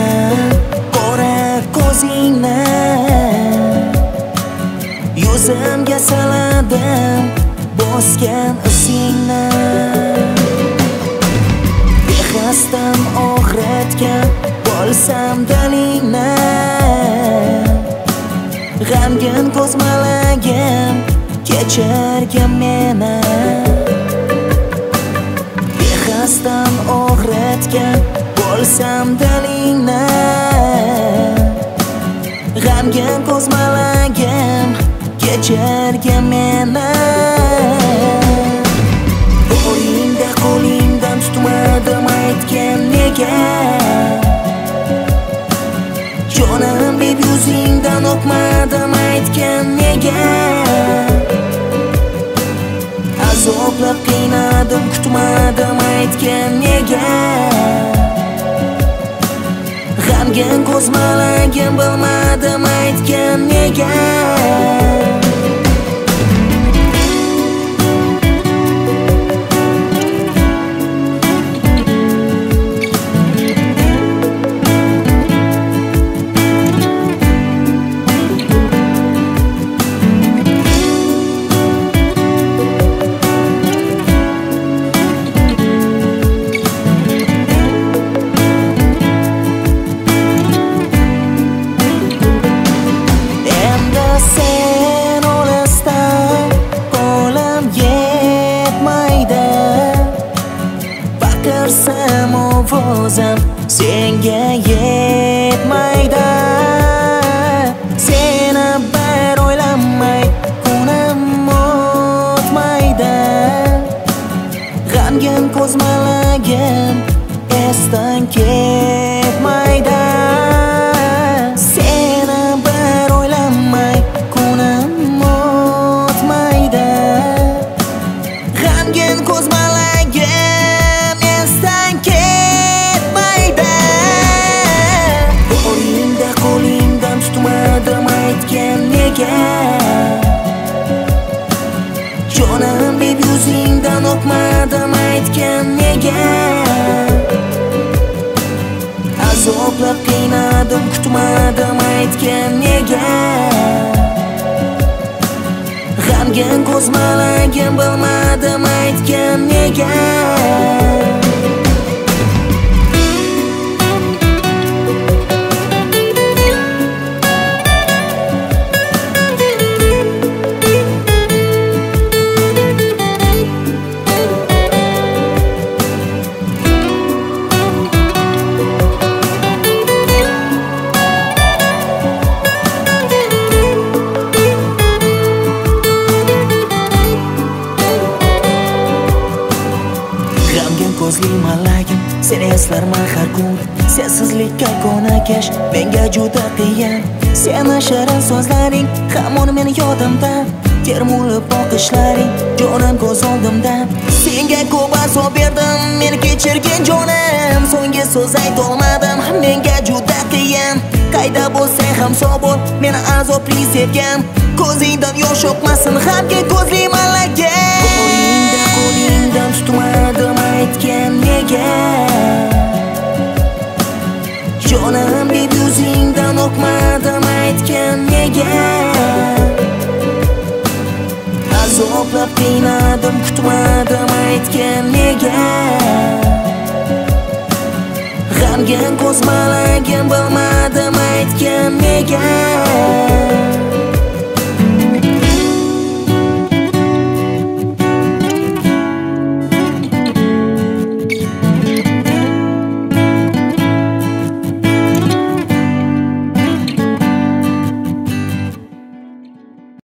qora ko'zingni yuzimga saladim bosgan izingni bexasdan og'ritgan bo'lsam dilingni g'amgin ko'zmalagim kechirgin meni bexasdan og'ritgan bo'lsam dilingni g'amgin ko'zmalagim kechirgin meni bo'yingda qo'lingdan tutmadim aytgin nega jonim deb yuzingdan o'pmadim aytgin nega azoblab qiynadim kutmadim aytgin nega g'amgin ko'zmalagim bilmadim aytgin nega sen olasdan qo'lim yetmaydi baqirsam ovozim senga yetmaydi seni bir o'ylamay kunim o'tmaydi g'amgin ko'zmalagim esdan ketmaydi ko'zmalagim esdan ketmaydi bo'yingda qo'lingdan tutmadim aytgin nega jonim deb yuzingdan o'pmadim aytgin nega azoblab qiynadim kutmadim aytgin nega g'amgin ko'zmalagim bilmadim aytgin nega ko'zli malagim seni eslarman har kun sensizlikka ko'nakash menga juda qiyin seni shirin so'zlaring hamon meni yodimda termulib boqishlaring jonim ko'z oldimda senga ko'p azob berdim meni kechirgin jonim so'nggi so'z aytolmadim menga juda qiyin qayda bo'lsang ham sog' bo'l meni azobli sevgan ko'zingdan yosh oqmasin g'amgin ko'zli malagim qo'lingda qo'lingdan tutmadim aytgin nega jonim deb yuzingdan o'pmadim aytgin nega azoblab qiynadim kutmadim aytgin nega g'amgin ko'zmalagim bilmadim aytgin nega